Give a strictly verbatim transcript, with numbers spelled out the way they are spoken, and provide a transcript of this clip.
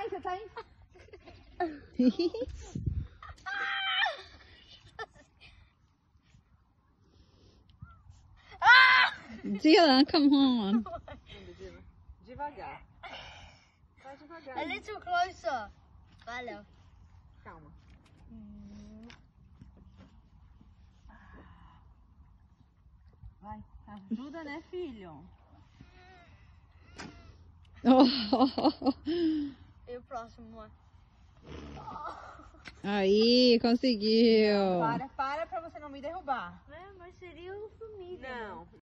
Ai, você tá em... Dylan, come on. Devagar. Vai devagar. A little closer. Valeu. Calma. Vai, ajuda, né, filho? Oh. E o próximo? Aí, conseguiu. Para, para pra você não me derrubar. É, mas seria o formiga. Não.